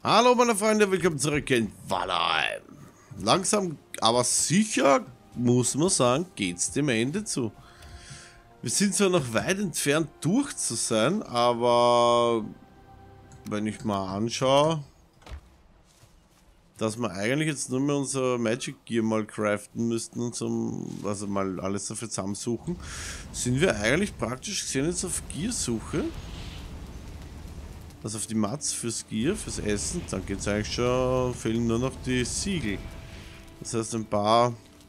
Hallo meine Freunde, willkommen zurück in Valheim. Langsam, aber sicher, muss man sagen, geht's dem Ende zu. Wir sind zwar noch weit entfernt durch zu sein, aber wenn ich mal anschaue, dass wir eigentlich jetzt nur mehr unser Magic Gear mal craften müssten und also mal alles dafür zusammensuchen, sind wir eigentlich praktisch gesehen jetzt auf Gear-Suche. Also auf die Mats fürs Gear, fürs Essen, dann geht es eigentlich schon, fehlen nur noch die Siegel. Das heißt ein paar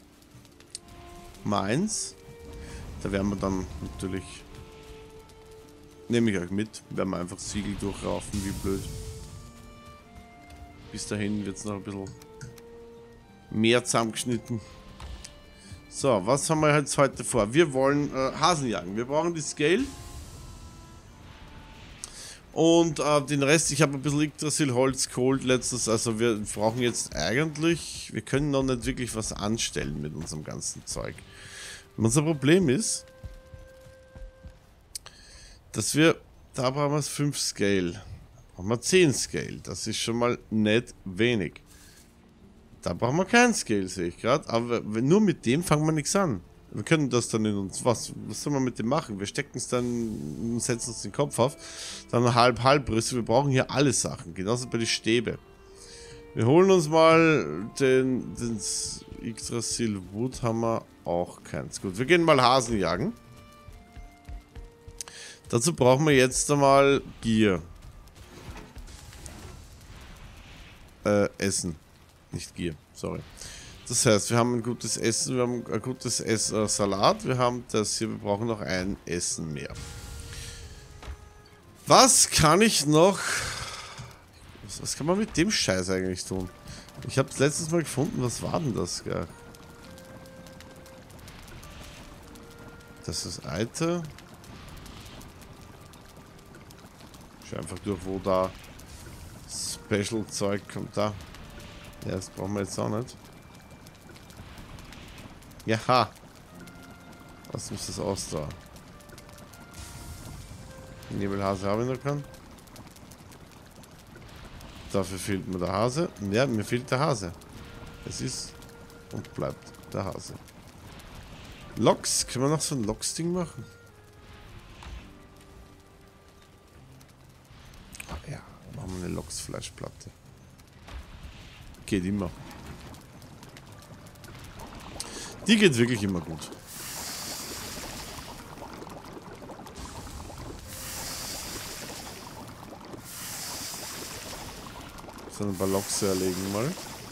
Mines, da werden wir dann natürlich, nehme ich euch mit, werden wir einfach Siegel durchraufen, wie blöd. Bis dahin wird es noch ein bisschen mehr zusammengeschnitten. So, was haben wir jetzt heute vor? Wir wollen Hasen jagen, wir brauchen die Scale. Und den Rest, ich habe ein bisschen Yggdrasil Holz geholt letztes, also wir brauchen jetzt eigentlich, wir können noch nicht wirklich was anstellen mit unserem ganzen Zeug. Unser Problem ist, dass wir, da brauchen wir 5 Scale, da brauchen wir 10 Scale, das ist schon mal nicht wenig. Da brauchen wir kein Scale, sehe ich gerade, aber nur mit dem fangen wir nichts an. Wir können das dann in uns, was soll man mit dem machen? Wir stecken es dann und setzen uns den Kopf auf. Dann halb-Rüste. Wir brauchen hier alle Sachen, genauso bei den Stäbe. Wir holen uns mal den Yggdrasil Wood, haben wir auch keins. Gut, wir gehen mal Hasen jagen. Dazu brauchen wir jetzt einmal Gear. Essen. Nicht Gear, sorry. Das heißt, wir haben ein gutes Essen, wir haben ein gutes Salat, wir haben das hier, wir brauchen noch ein Essen mehr. Was kann ich noch, was kann man mit dem Scheiß eigentlich tun? Ich habe es letztes Mal gefunden, was war denn das? Ja. Das ist Alte. Ich schau einfach durch, wo da Special Zeug kommt. Da. Ja, das brauchen wir jetzt auch nicht. Jaha. Was muss das aus da? Nebelhase habe ich noch keinen. Dafür fehlt mir der Hase. Ja, mir fehlt der Hase. Es ist und bleibt der Hase. Loks. Können wir noch so ein Loks-Ding machen? Ah ja, machen wir eine Loks-Fleischplatte. Geht immer. Die geht wirklich immer gut. So ein paar Loks erlegen mal.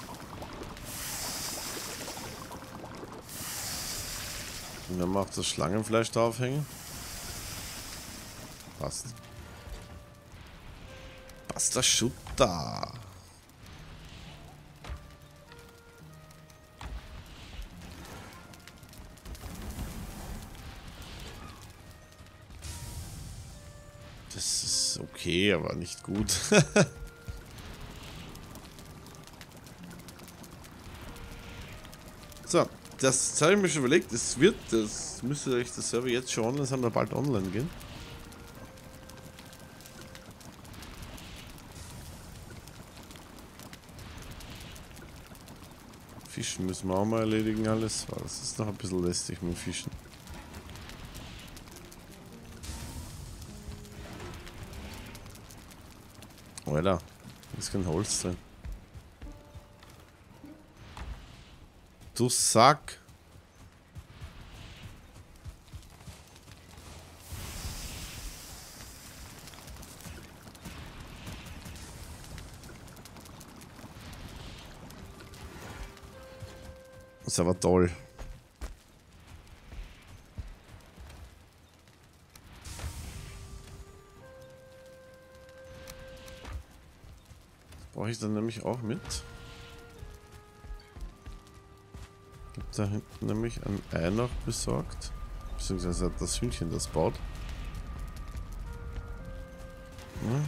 Und dann macht das Schlangenfleisch draufhängen. Passt. Passt das Schutter. Das ist okay, aber nicht gut. So, das habe ich mir schon überlegt. Das müsste euch das Server jetzt schon online sein, oder bald online gehen. Fischen müssen wir auch mal erledigen alles. Das ist noch ein bisschen lästig mit Fischen. Alter, da ist kein Holz drin. Du Sack. Das ist aber toll. Brauche ich dann nämlich auch mit. Gibt da hinten nämlich ein Ei noch besorgt. Beziehungsweise hat das Hühnchen das baut. Ja.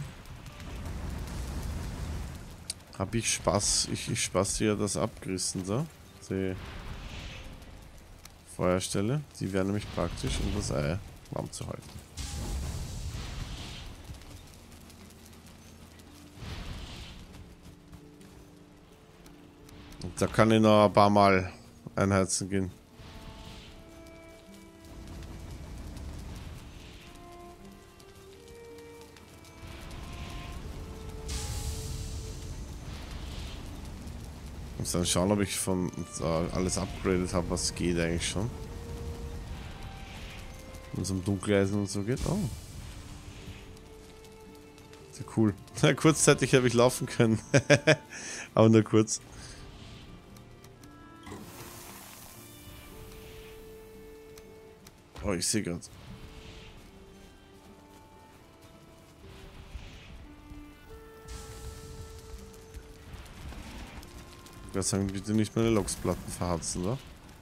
Habe ich Spaß. Ich Spaß hier das abgerissen da. Die Feuerstelle. Die wäre nämlich praktisch, um das Ei warm zu halten. Und da kann ich noch ein paar Mal einheizen gehen. Muss dann schauen, ob ich von alles upgradet habe, was geht eigentlich schon. Wenn es um Dunkeleisen und so geht. Oh. Sehr cool. Kurzzeitig habe ich laufen können. Aber nur kurz. Oh, ich sehe gerade. Ich würde sagen, bitte nicht meine Loksplatten verharzen, oder?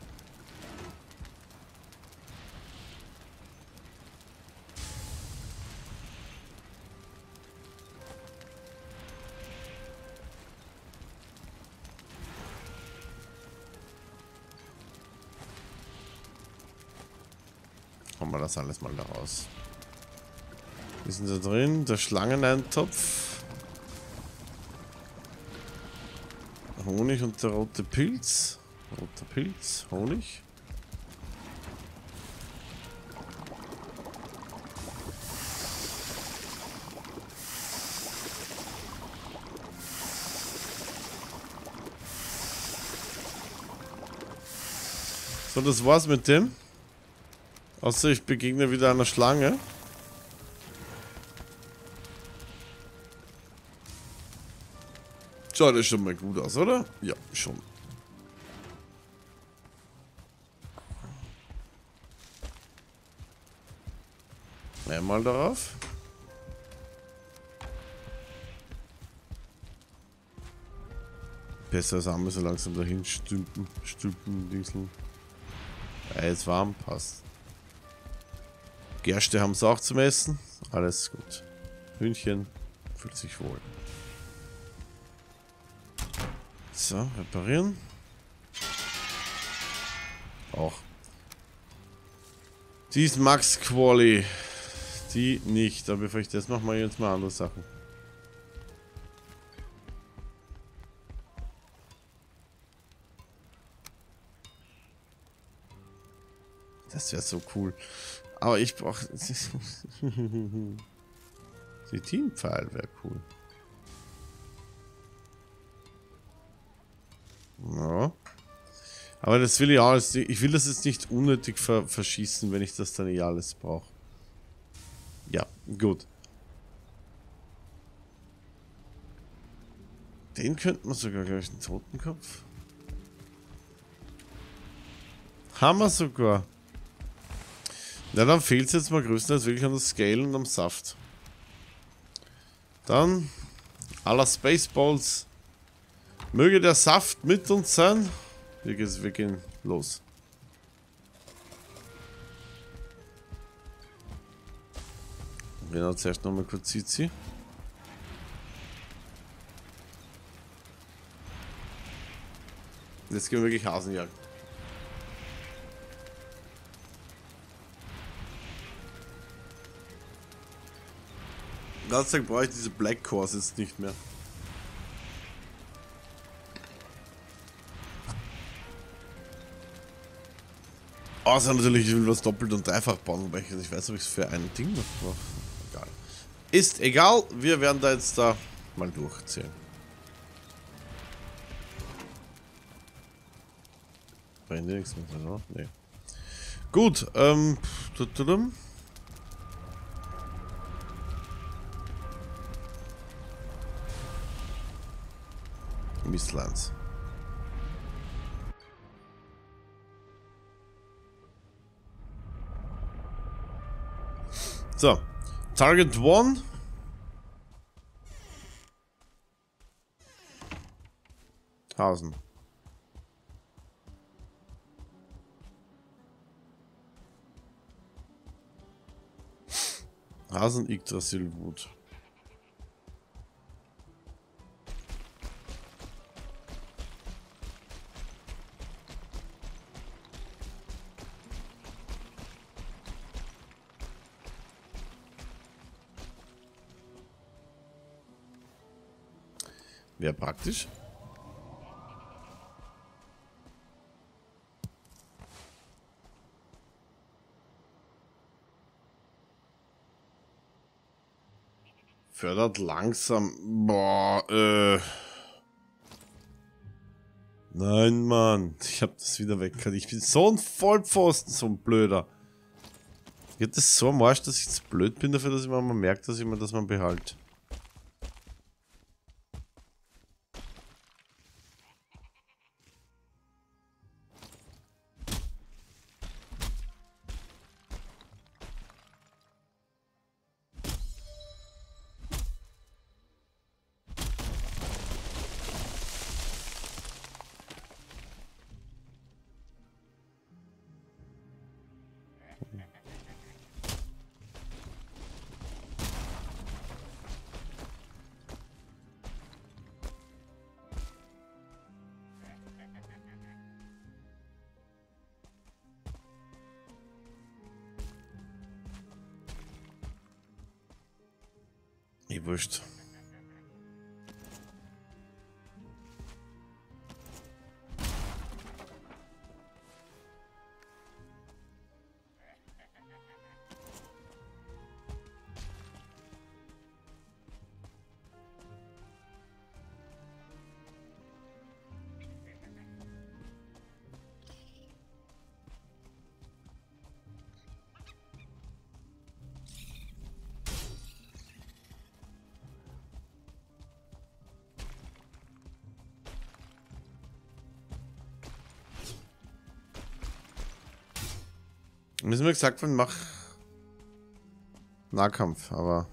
Kommen wir das alles mal da raus. Wir sind da drin, der Schlangeneintopf. Honig und der rote Pilz. Roter Pilz, Honig. So, das war's mit dem. Außer ich begegne wieder einer Schlange. Schaut das schon mal gut aus, oder? Ja, schon. Einmal darauf. Besser als Arme so langsam dahin stülpen, Diesel. Jetzt warm, passt. Gerste haben sie auch zum Essen. Alles gut. Hühnchen fühlt sich wohl. So, reparieren. Auch. Die ist Max Quali. Die nicht. Aber bevor ich das mache, mache ich jetzt mal andere Sachen. Das wäre so cool. Aber ich brauche... Die Teampfeil wäre cool. Ja. Aber das will ich auch alles. Ich will das jetzt nicht unnötig verschießen, wenn ich das dann eh alles brauche. Ja, gut. Den könnten wir sogar, glaube ich, einen Totenkopf. Haben wir sogar. Na, dann fehlt es jetzt mal größtenteils wirklich an der Scale und am Saft. Dann, à la Spaceballs. Möge der Saft mit uns sein. Wir gehen los. Genau, zuerst nochmal kurz Zizi. Jetzt gehen wir wirklich Hasenjagd. Gott sei Dank brauche ich diese Black Cores jetzt nicht mehr. Außer natürlich, ich will was doppelt und dreifach bauen, weil ich weiß, ob ich es für ein Ding noch brauche. Egal. Ist egal, wir werden da jetzt da mal durchziehen. Brennt nichts mehr, oder? Nee. Gut, Mistlands. So, Target 1. Hasen. Hasen Yggdrasilwut. Wäre praktisch. Fördert langsam. Boah, Nein, Mann. Ich hab das wieder weggekriegt. Ich bin so ein Vollpfosten, so ein Blöder. Geht das so am Arsch, dass ich zu blöd bin dafür, dass ich mal merke, dass ich mir das mal behalte. Wurscht. Müssen wir gesagt von mach Nahkampf, aber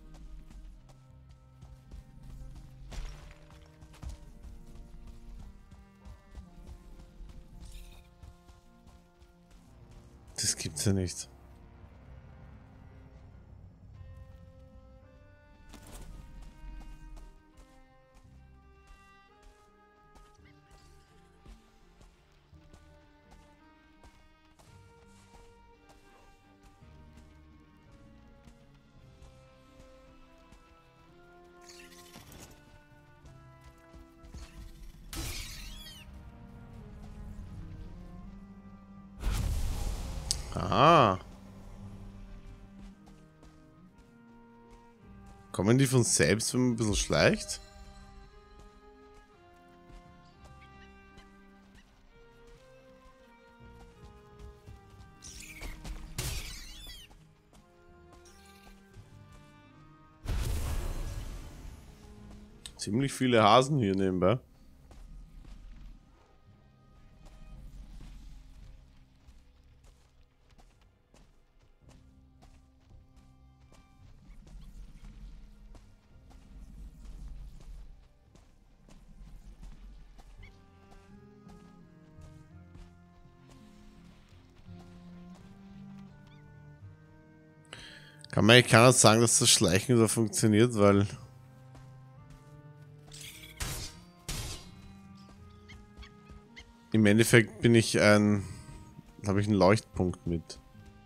das gibt's ja nicht. Ah. Kommen die von selbst, wenn man ein bisschen schleicht? Ziemlich viele Hasen hier nebenbei. Kann man eigentlich keiner sagen, dass das Schleichen so funktioniert, weil im Endeffekt bin ich habe ich einen Leuchtpunkt mit.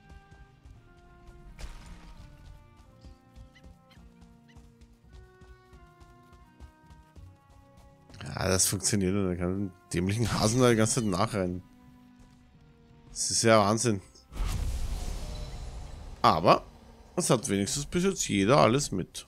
Ja, das funktioniert und dann kann einen dämlichen Hasen da die ganze Zeit nachrennen. Das ist ja Wahnsinn. Aber es hat wenigstens bis jetzt jeder alles mit.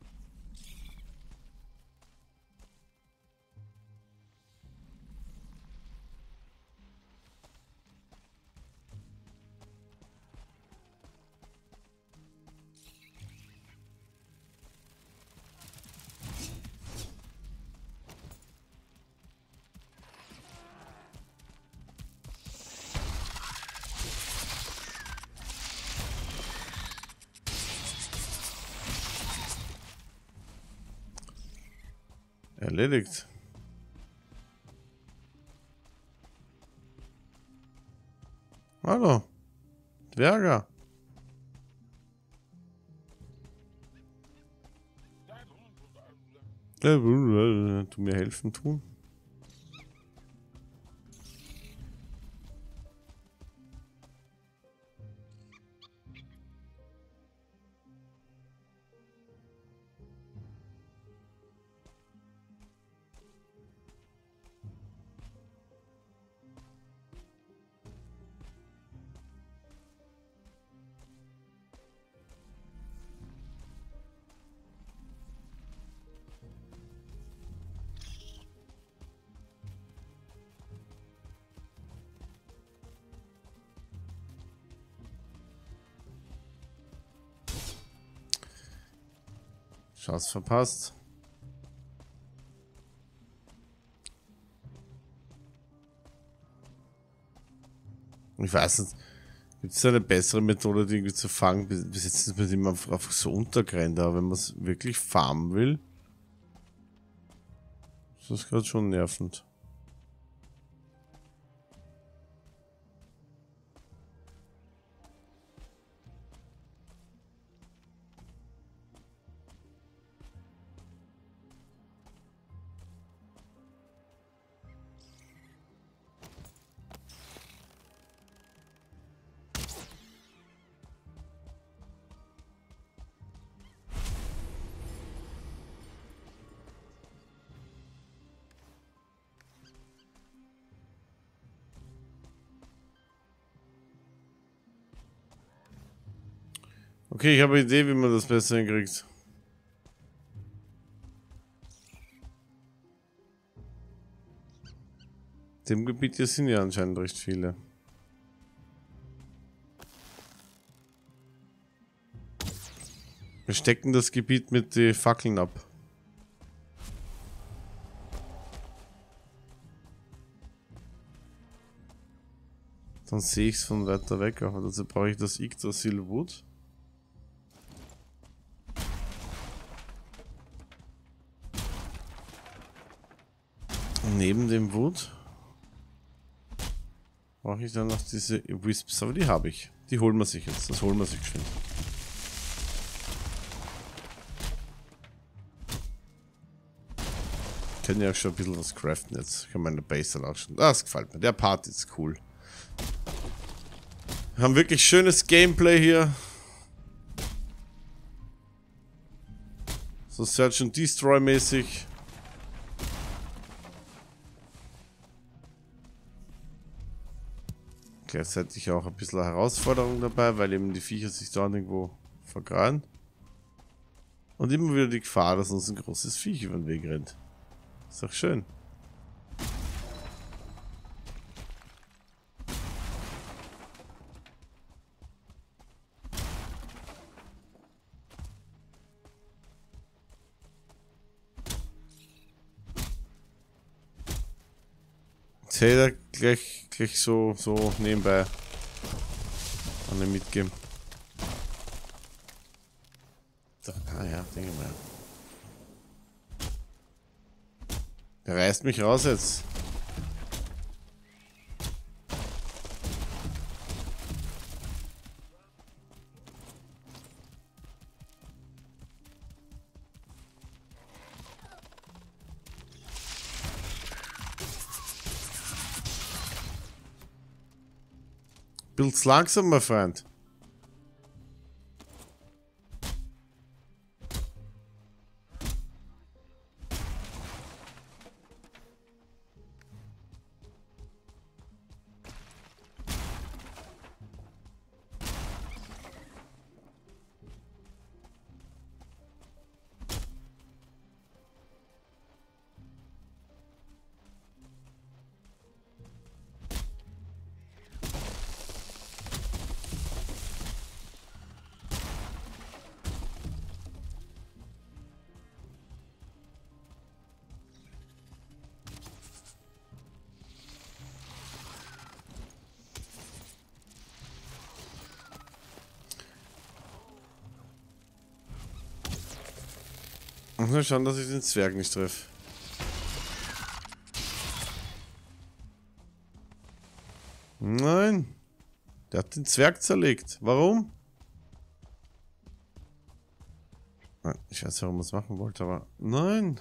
Erledigt. Hallo. Dwerger. Du mir helfen tun? Chance verpasst. Ich weiß nicht, gibt es eine bessere Methode, die irgendwie zu fangen? Bis jetzt ist man immer einfach so untergerannt, aber wenn man es wirklich farmen will, ist das gerade schon nervend. Okay, ich habe eine Idee, wie man das besser hinkriegt. Dem Gebiet hier sind ja anscheinend recht viele. Wir stecken das Gebiet mit den Fackeln ab. Dann sehe ich es von weiter weg, aber dazu brauche ich das Yggdrasil-Wood. Neben dem Wood brauche ich dann noch diese Wisps, aber die habe ich. Die holen wir sich jetzt, das holen wir sich geschwind. Können ja auch schon ein bisschen was craften jetzt. Ich kann meine Base dann auch schon. Das gefällt mir, der Part ist cool. Wir haben wirklich schönes Gameplay hier. So Search and Destroy mäßig. Gleichzeitig auch ein bisschen Herausforderung dabei, weil eben die Viecher sich da irgendwo vergraben. Und immer wieder die Gefahr, dass uns ein großes Viech über den Weg rennt. Ist doch schön. Jetzt hätte er gleich so nebenbei an dem mitgeben. Ah ja, denke mal. Der reißt mich raus jetzt. Bild's langsam, mein Freund. Ich muss schauen, dass ich den Zwerg nicht treffe. Nein. Der hat den Zwerg zerlegt. Warum? Ich weiß, warum er es machen wollte, aber... Nein.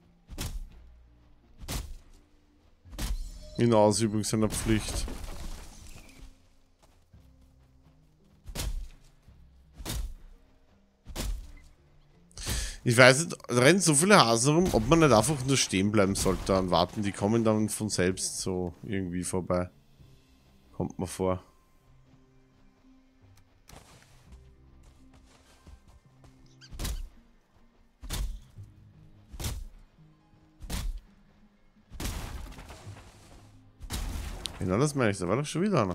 In Ausübung seiner Pflicht. Ich weiß nicht, da rennen so viele Hasen rum, ob man nicht einfach nur stehen bleiben sollte und warten. Die kommen dann von selbst so irgendwie vorbei. Kommt mir vor. Genau das meine ich, da war doch schon wieder einer.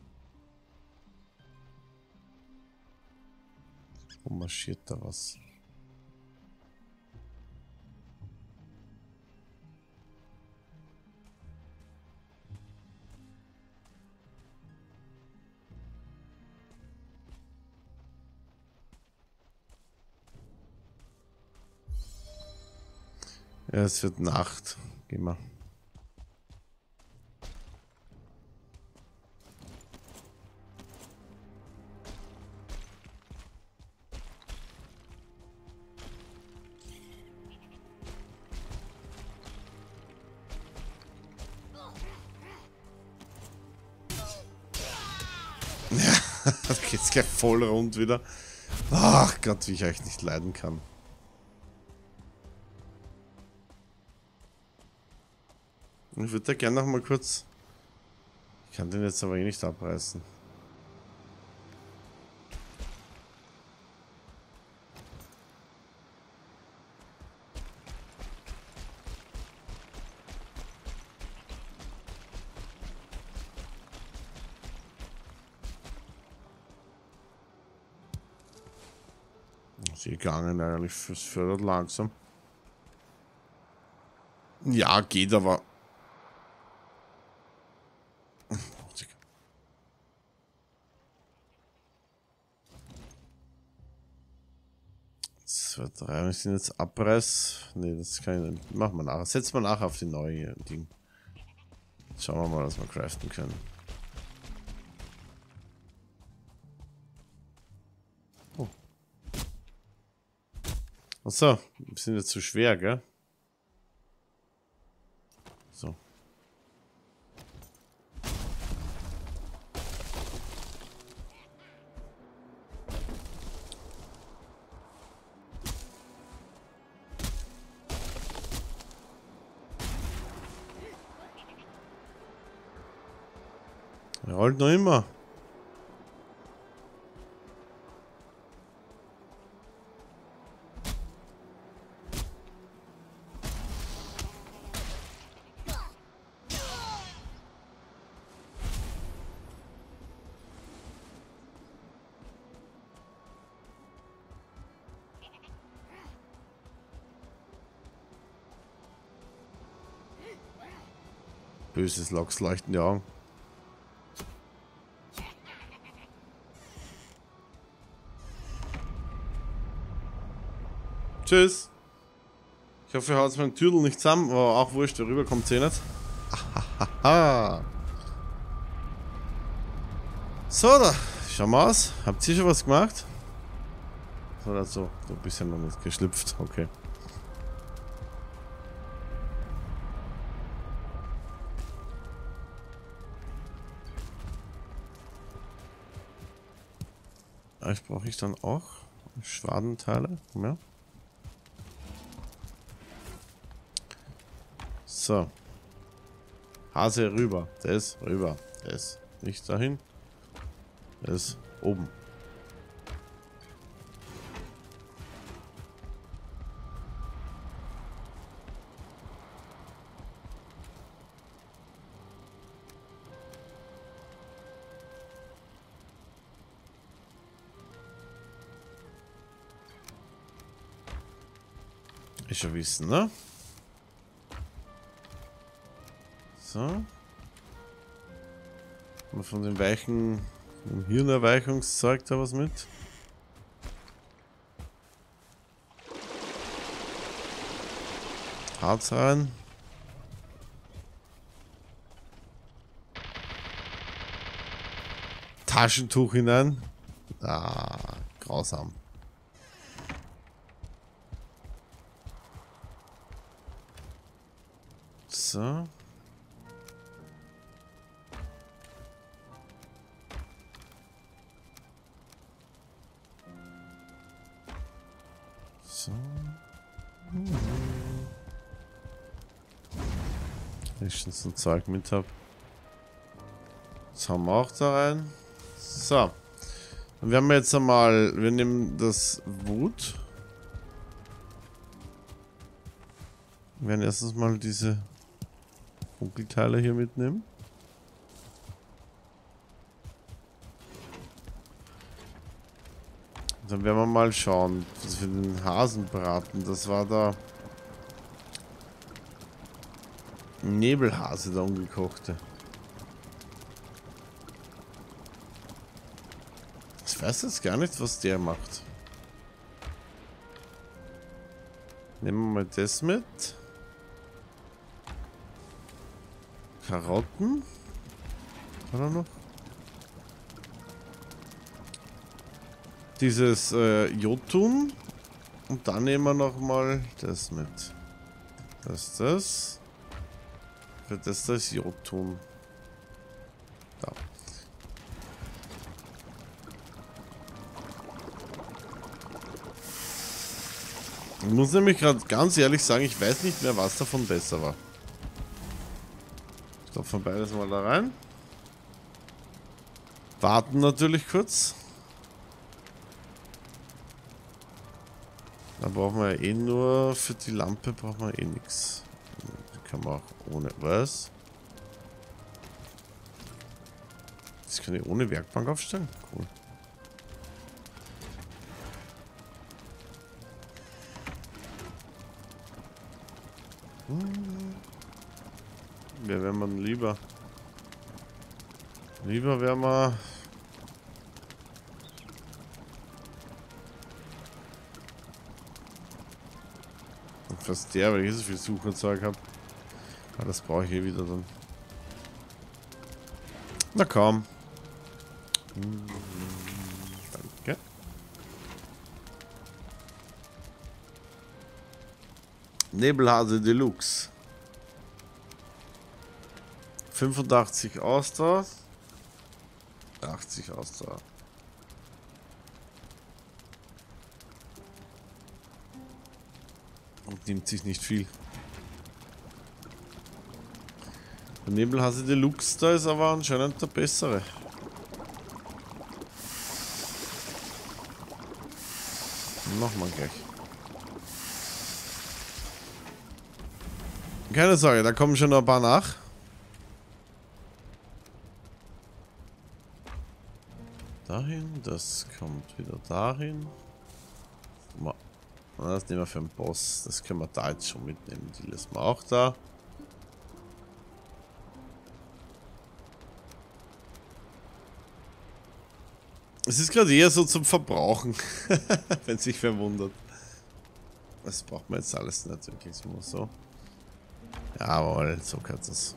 Wo marschiert da was? Ja, es wird Nacht. Gehen wir. Ja, da geht's gleich voll rund wieder. Ach Gott, wie ich euch nicht leiden kann. Ich würde da gerne noch mal kurz... Ich kann den jetzt aber eh nicht abreißen. Ist gegangen eigentlich, es fördert langsam. Ja, geht aber. Zwei, drei, wir sind jetzt Abreiß. Ne, das kann ich nicht. Machen wir nachher. Setzen wir nachher auf die neue Ding. Schauen wir mal, was wir craften können. Oh. Achso, wir sind jetzt zu schwer, gell? So. Er rollt noch immer. Böses Loks leuchten die Augen. Tschüss. Ich hoffe, ihr haut meinen Tüdel nicht zusammen, aber auch wurscht, darüber kommt eh nicht. Ahahaha. So, da schauen wir aus. Habt ihr schon was gemacht? Oder so? So ein bisschen noch nicht geschlüpft, okay. Ich brauche ich dann auch Schwadenteile. Ja. So. Hase rüber. Das rüber. Das nicht dahin. Das oben. Ich schon wissen, ne? So. Mal von den weichen Hirnerweichungszeug da was mit. Harz rein. Taschentuch hinein. Ah, grausam. So. So. Ich schon so ein Zeug mit habe. Das haben wir auch da rein. So. Dann werden wir jetzt einmal. Wir nehmen das Wut. Wir werden erstens mal diese Funkelteile hier mitnehmen. Dann werden wir mal schauen, was wir den Hasen braten. Das war da Nebelhase, der ungekochte. Ich weiß jetzt gar nicht, was der macht. Nehmen wir mal das mit. Karotten. Oder noch? Dieses Jotun. Und dann nehmen wir nochmal das mit. Das. Für das Jotun. Da. Ich muss nämlich gerade ganz ehrlich sagen, ich weiß nicht mehr, was davon besser war. Stopfen wir beides mal da rein. Warten natürlich kurz. Da brauchen wir ja eh nur, für die Lampe brauchen wir eh nichts. Die kann man auch ohne, was? Das kann ich ohne Werkbank aufstellen? Cool. Wer wäre man lieber? Lieber wäre man... Fast der, weil ich so viel Sucherzeug habe. Aber das brauche ich eh wieder dann. Na komm. Danke. Nebelhase Deluxe. 85 Ausdauer. 80 Ausdauer. Und nimmt sich nicht viel. Der Nebelhase Deluxe, da ist aber anscheinend der bessere. Machen wir gleich. Keine Sorge, da kommen schon noch ein paar nach. Dahin, das kommt wieder dahin. Das nehmen wir für den Boss. Das können wir da jetzt schon mitnehmen. Die lassen wir auch da. Es ist gerade eher so zum Verbrauchen. Wenn sich verwundert. Das braucht man jetzt alles nicht wirklich so. Jawohl, so kann es.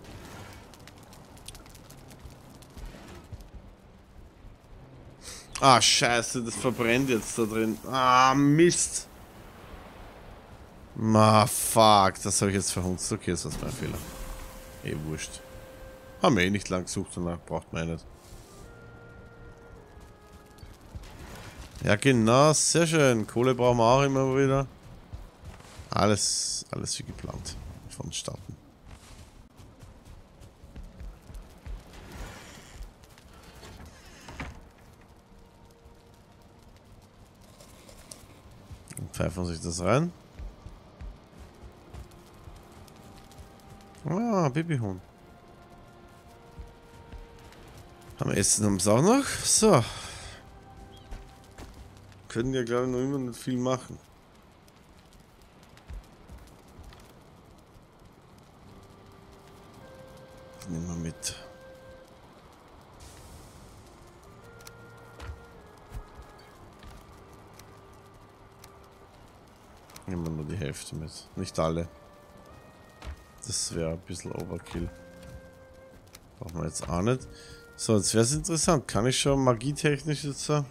Ah, scheiße, das verbrennt jetzt da drin. Ah, Mist. Ma, fuck, das habe ich jetzt verhunzt. Okay, das ist mein Fehler. Eh, wurscht. Haben wir eh nicht lang gesucht, danach braucht man eh nicht. Ja, genau, sehr schön. Kohle brauchen wir auch immer wieder. Alles wie geplant. Vonstatten. Und pfeifen sich das rein. Ah, Babyhuhn. Haben wir Essen haben sie auch noch? So. Können ja, glaube ich, noch immer nicht viel machen. Das nehmen wir mit. Nehmen wir nur die Hälfte mit. Nicht alle. Das wäre ein bisschen Overkill. Brauchen wir jetzt auch nicht. So, jetzt wäre es interessant. Kann ich schon magietechnisch jetzt so?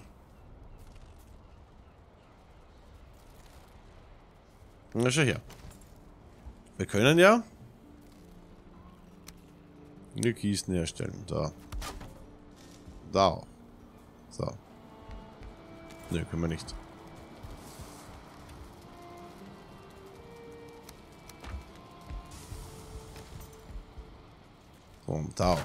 Na, schau her. Wir können ja eine Kisten herstellen. Da. Da auch. So. Ne, können wir nicht. So, und da auch.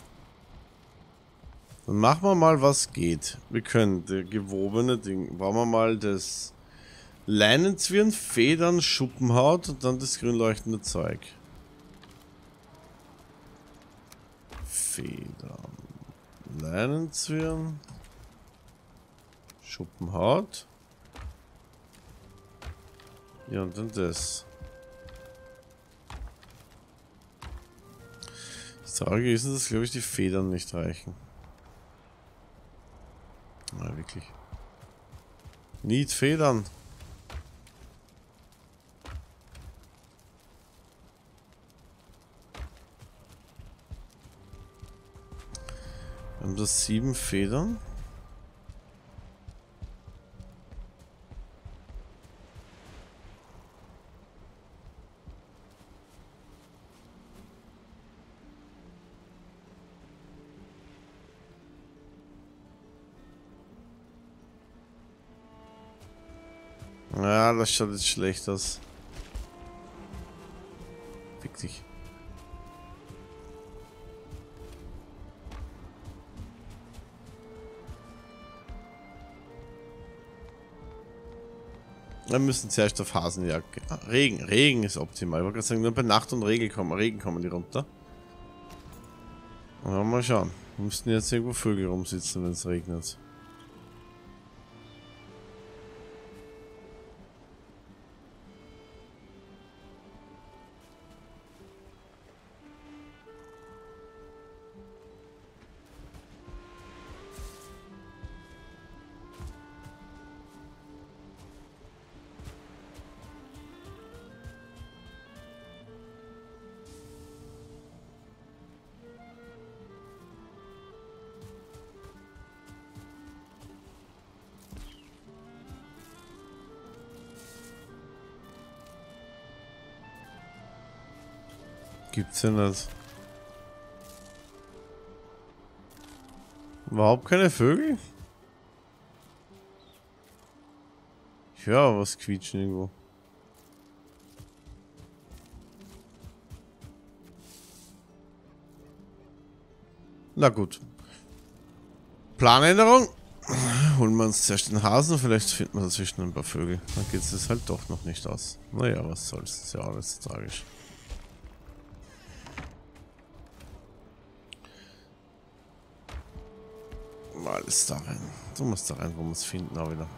Dann machen wir mal, was geht. Wir können das gewobene Ding. Brauchen wir mal das Leinenzwirn, Federn, Schuppenhaut und dann das grün leuchtende Zeug. Federn, Leinenzwirn, Schuppenhaut. Ja, und dann das. Das Traurige ist, dass, glaube ich, die Federn nicht reichen. Na, wirklich. Need Federn. Haben das 7 Federn? Ja, das schaut jetzt schlecht aus. Fick dich. Wir müssen zuerst auf Hasenjagd gehen. Regen ist optimal. Ich wollte gerade sagen, nur bei Nacht und Regen kommen die runter. Und mal schauen. Wir müssten jetzt irgendwo Vögel rumsitzen, wenn es regnet. Gibt's ja nicht. Überhaupt keine Vögel? Ich höre was quietschen irgendwo. Na gut. Planänderung. Holen wir uns zuerst den Hasen, vielleicht finden wir dazwischen ein paar Vögel. Dann geht es halt doch noch nicht aus. Naja, was soll's. Ist ja alles tragisch. Alles da rein. Du musst da rein, wo wir es finden auch wieder.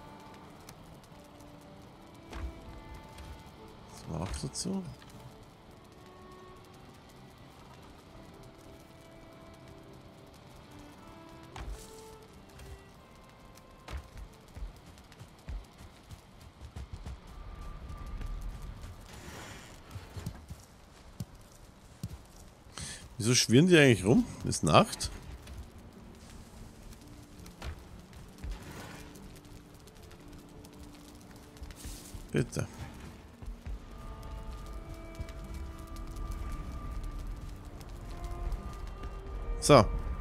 Das war auch dazu. Wieso schwirren die eigentlich rum? Ist Nacht? Bitte. So.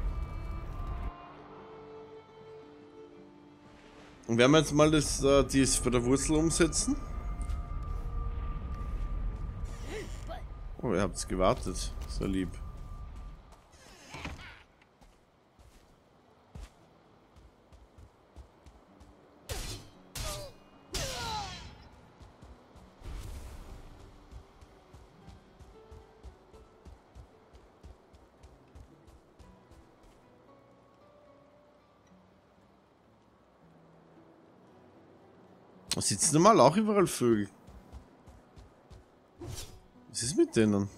Und werden wir jetzt mal dies bei der Wurzel umsetzen? Oh, ihr habt gewartet. Sehr lieb. Sitzen normal auch überall Vögel. Was ist mit denen?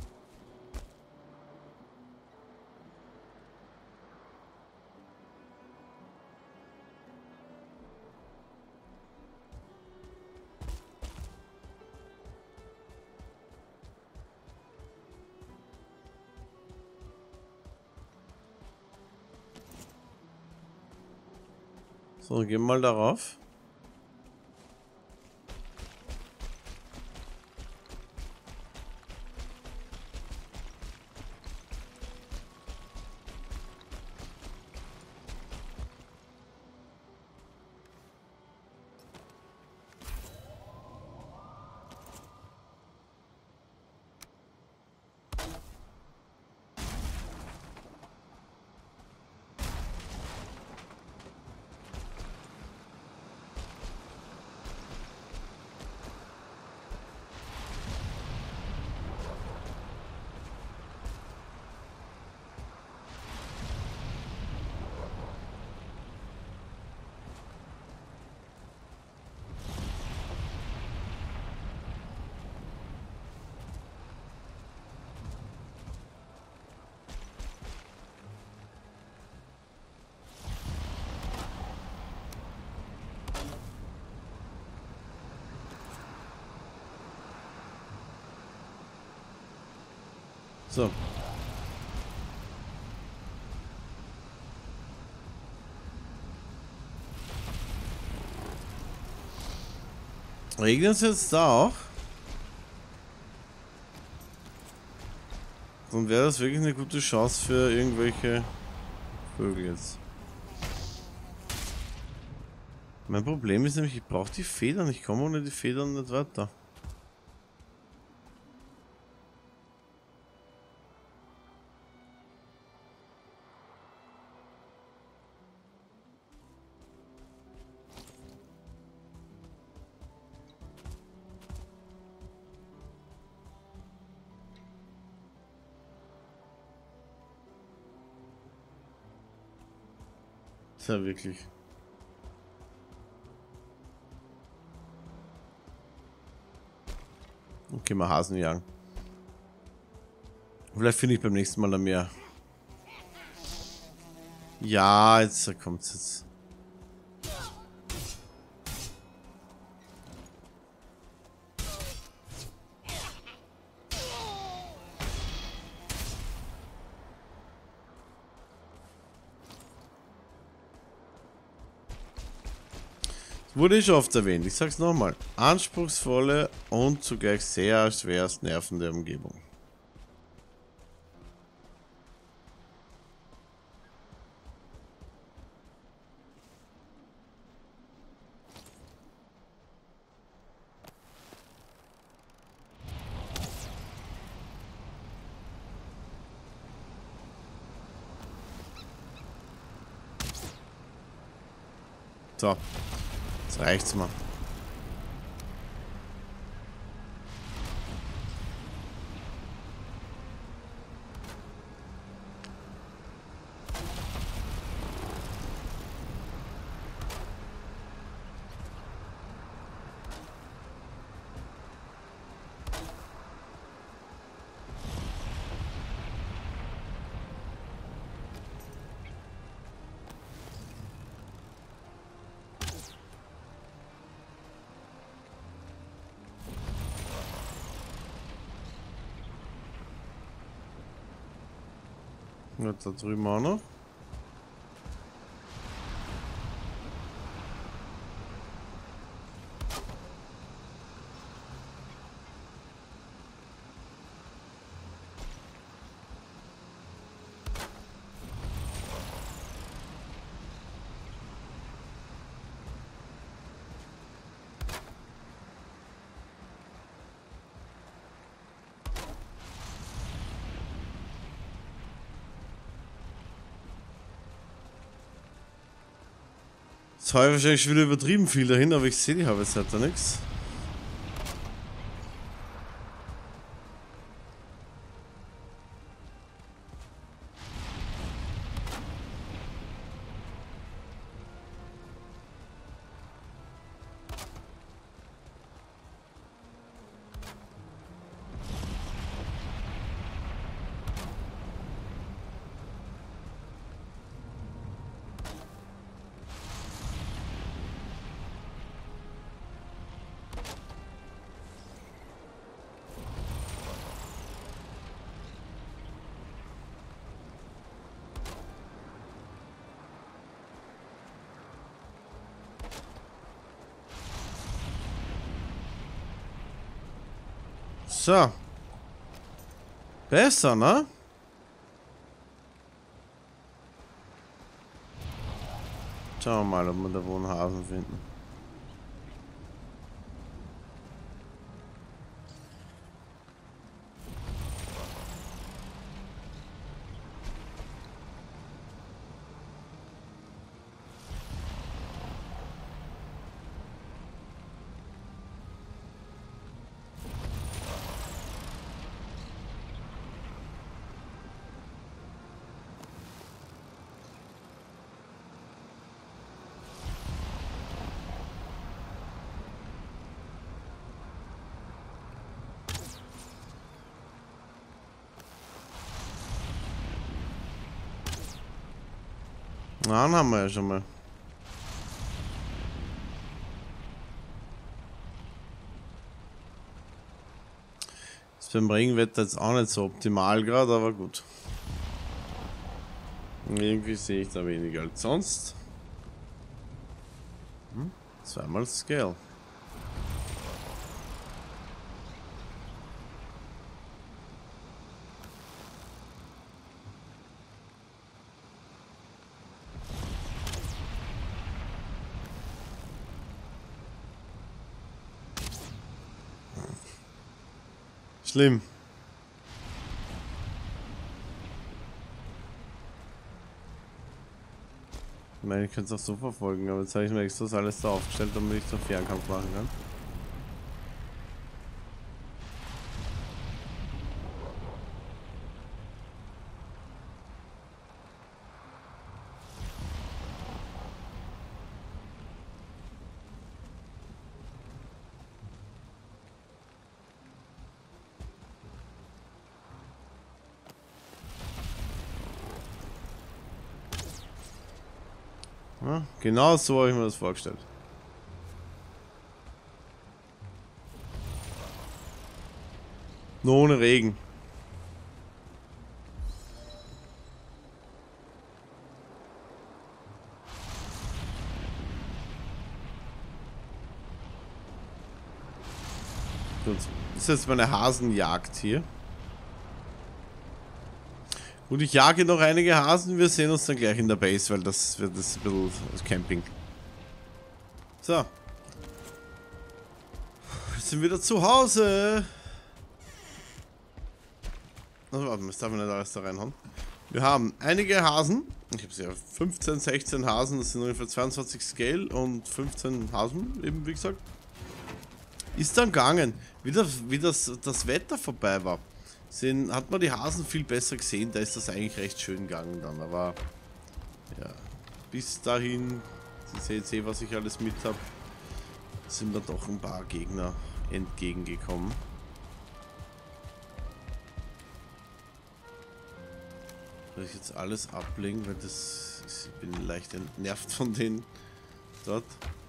So, gehen wir mal darauf. So. Regnet es jetzt da auch? Dann wäre das wirklich eine gute Chance für irgendwelche Vögel jetzt. Mein Problem ist nämlich, ich brauche die Federn. Ich komme ohne die Federn nicht weiter. Ist ja wirklich. Okay, mal Hasen jagen. Vielleicht finde ich beim nächsten Mal mehr. Ja, jetzt kommt's jetzt. Wurde schon oft erwähnt, ich sag's nochmal. Anspruchsvolle und zugleich sehr schwerst nervende Umgebung. So, jetzt reicht's mal. Jetzt da drüben auch noch. Jetzt habe ich wahrscheinlich schon wieder übertrieben viel dahin, aber ich sehe die Harvest-Zeit da nichts. So. Besser, ne? Schauen wir mal, ob wir da wo einen Hasen finden. Na, dann haben wir ja schon mal. Ist beim Regenwetter jetzt auch nicht so optimal gerade, aber gut. Irgendwie sehe ich da weniger als sonst. Zweimal Scale. Schlimm. Ich meine, ich könnte es auch so verfolgen, aber jetzt habe ich mir extra das alles da aufgestellt, damit ich so Fernkampf machen kann. Ja, genau so habe ich mir das vorgestellt. Nur ohne Regen. Gut. Das ist jetzt meine Hasenjagd hier. Und ich jage noch einige Hasen. Wir sehen uns dann gleich in der Base, weil das wird das ein bisschen Camping. So. Wir sind wieder zu Hause. Also warte mal, das darf ich nicht alles da reinhauen. Wir haben einige Hasen. Ich habe ja 15, 16 Hasen. Das sind ungefähr 22 Scale und 15 Hasen, eben wie gesagt. Ist dann gegangen. Wie das Wetter vorbei war, hat man die Hasen viel besser gesehen. Da ist das eigentlich recht schön gegangen dann. Aber ja, bis dahin, Sie sehen jetzt eh, was ich alles mit habe, sind mir doch ein paar Gegner entgegengekommen. Soll ich jetzt alles ablegen, weil ich bin leicht entnervt von denen dort.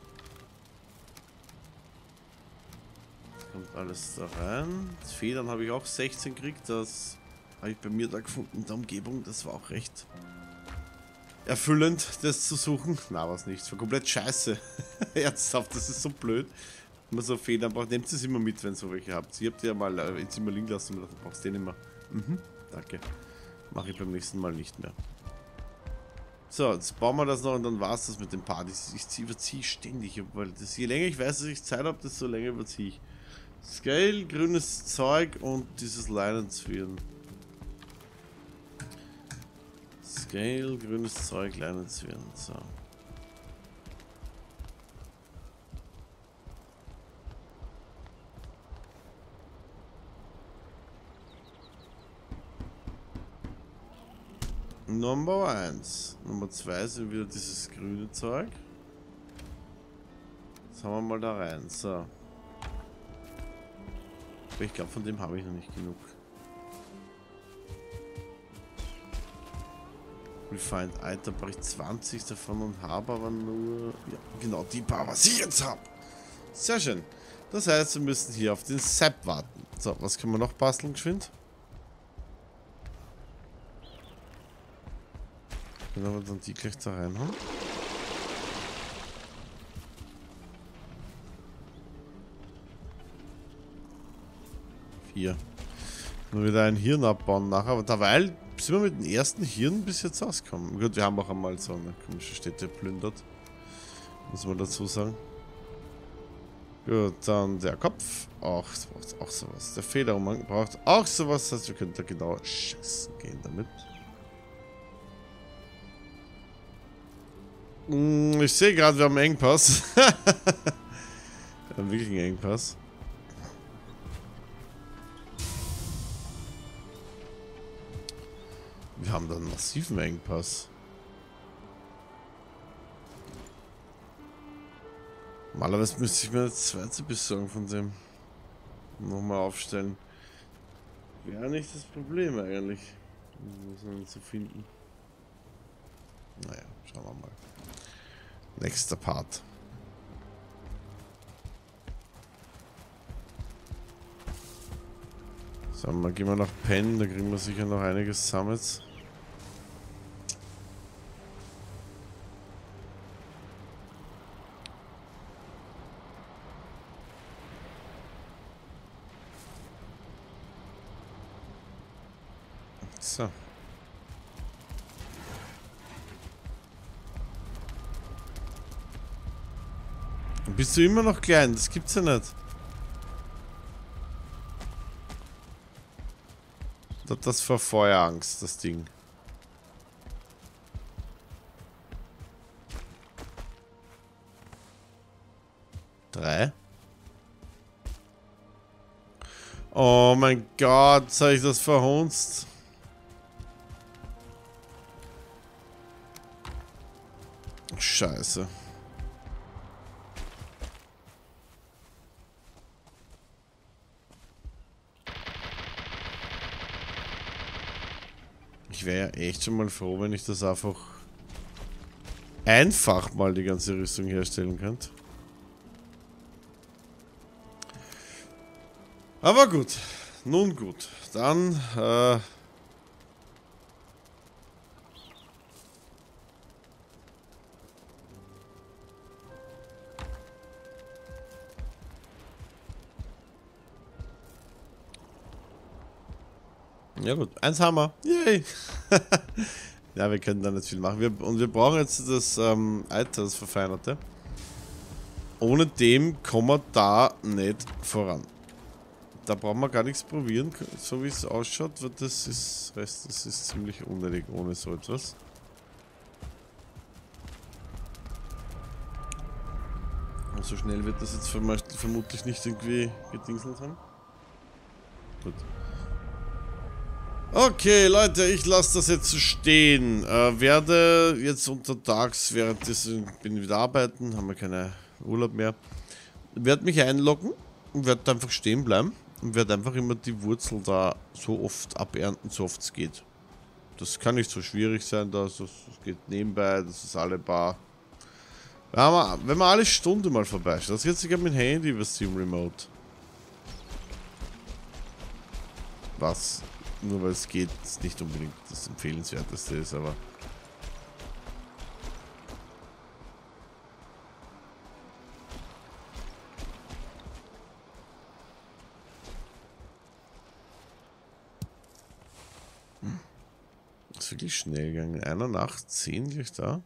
Kommt alles da rein. Das Federn habe ich auch 16 gekriegt. Das habe ich bei mir da gefunden in der Umgebung. Das war auch recht erfüllend, das zu suchen. Na, was nicht. Das war komplett scheiße. Ernsthaft, das ist so blöd. Wenn man so Federn braucht, nehmt es immer mit, wenn ihr so welche habt. Ihr habt ja mal ein Zimmer liegen lassen und du brauchst den immer. Danke. Mache ich beim nächsten Mal nicht mehr. So, jetzt bauen wir das noch und dann war es das mit den Partys. Ich überziehe ständig, weil je länger ich weiß, dass ich Zeit habe, desto länger überziehe ich. Scale, grünes Zeug und dieses Leinenzwirn. Scale, grünes Zeug, Leinenzwirn. So. Nummer 1. Nummer 2 sind wieder dieses grüne Zeug. Das haben wir mal da rein. So. Aber ich glaube, von dem habe ich noch nicht genug. Refined Item brauche ich 20 davon und habe aber nur... Ja, genau die paar, was ich jetzt habe. Sehr schön. Das heißt, wir müssen hier auf den Sap warten. So, was können wir noch basteln, geschwind? Können wir dann die gleich da reinhauen? Hier. Nur wieder ein Hirn abbauen nachher, aber derweil sind wir mit dem ersten Hirn bis jetzt ausgekommen. Gut, wir haben auch einmal so eine komische Stätte plündert. Muss man dazu sagen. Gut, dann der Kopf. Auch sowas. Der Federumhang braucht auch sowas. Das heißt, wir können da genau scheißen gehen damit. Ich sehe gerade, wir haben einen Engpass. Wir haben wirklich einen Engpass. Wir haben da einen massiven Engpass. Normalerweise müsste ich mir eine zweite Besorgung von dem nochmal aufstellen. Wäre nicht das Problem eigentlich, um zu finden. Naja, schauen wir mal. Nächster Part. So, mal gehen wir nach Penn, da kriegen wir sicher noch einiges zusammen. So. Bist du immer noch klein? Das gibt's ja nicht. Hat das vor Feuerangst, das Ding. Drei. Oh mein Gott, habe ich das verhunzt? Scheiße. Ich wäre ja echt schon mal froh, wenn ich das einfach mal die ganze Rüstung herstellen könnte. Aber gut. Nun gut. Dann, ja gut, eins haben wir. Yay! Ja, wir können da nicht viel machen. Wir brauchen jetzt das Alter, das Verfeinerte. Ohne dem kommen wir da nicht voran. Da brauchen wir gar nichts probieren, so wie es ausschaut, weil das ist ziemlich unnötig ohne so etwas. Und so schnell wird das jetzt vermutlich nicht irgendwie gedingselt haben. Gut. Okay, Leute, ich lasse das jetzt so stehen. Werde jetzt untertags, währenddessen bin ich wieder arbeiten, haben wir keinen Urlaub mehr. Werde mich einloggen und werde einfach stehen bleiben und werde einfach immer die Wurzel da so oft abernten, so oft es geht. Das kann nicht so schwierig sein, das geht nebenbei, das ist alle paar. Wenn man alle Stunde mal vorbeischaut, das geht sogar mit dem Handy über Steam Remote. Was? Nur weil es geht, ist nicht unbedingt das Empfehlenswerteste ist, aber... Ist wirklich schnell gegangen. Einer Nacht, 10 gleich da.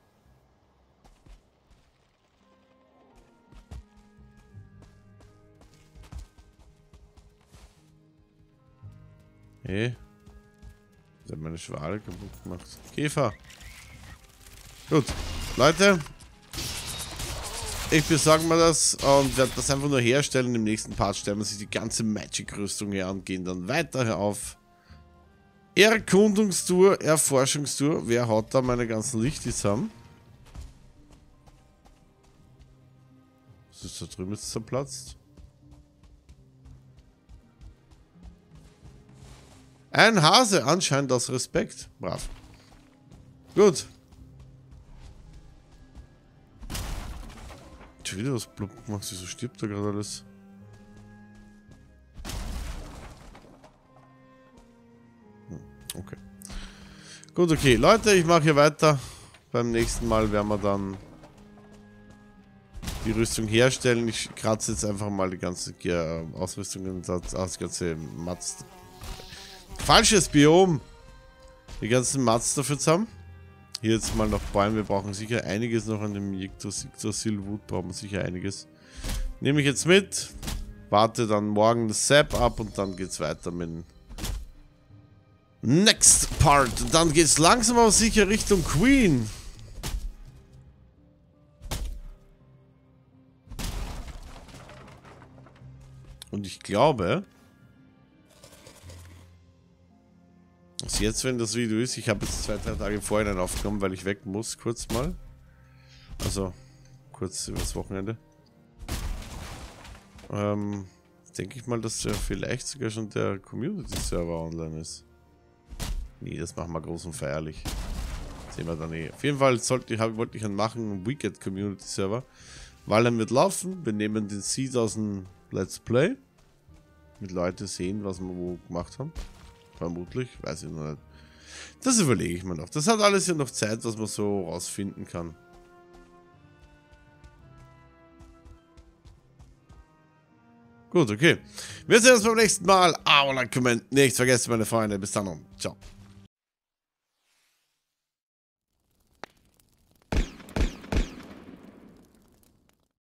Hey. Der hat meine Schwale kaputt gemacht. Käfer. Gut. Leute. Ich besorge mir das und werde das einfach nur herstellen. Im nächsten Part stellen wir sich die ganze Magic-Rüstung her und gehen dann weiter auf Erkundungstour, Erforschungstour. Wer haut da meine ganzen Lichtis haben? Was ist da drüben jetzt zerplatzt? Ein Hase, anscheinend aus Respekt. Brav. Gut. Schon wieder was blub gemacht, wieso stirbt da gerade alles? Okay. Gut, okay. Leute, ich mache hier weiter. Beim nächsten Mal werden wir dann die Rüstung herstellen. Ich kratze jetzt einfach mal die ganze Ausrüstung und das ganze Mats. Falsches Biom! Die ganzen Mats dafür zusammen. Hier jetzt mal noch Bäume. Wir brauchen sicher einiges noch an dem Yggdrasil-Wood. Brauchen wir sicher einiges. Nehme ich jetzt mit. Warte dann morgen das Sap ab und dann geht's weiter mit dem Next Part. Dann geht's langsam aber sicher Richtung Queen. Und ich glaube, dass jetzt, wenn das Video ist, ich habe jetzt 2-3 Tage vorher aufgenommen, weil ich weg muss, kurz mal. Also, kurz übers Wochenende. Denke ich mal, dass ja vielleicht sogar schon der Community-Server online ist. Nee, das machen wir groß und feierlich. Sehen wir dann eh. Auf jeden Fall wollte ich einen machen, einen Wicked Community Server. Weil dann wird laufen. Wir nehmen den Seed aus dem Let's Play. Mit Leute sehen, was wir wo gemacht haben. Vermutlich, weiß ich noch nicht. Das überlege ich mir noch. Das hat alles ja noch Zeit, was man so rausfinden kann. Gut, okay. Wir sehen uns beim nächsten Mal. Aber like, Comment, nichts vergessen, meine Freunde. Bis dann und ciao.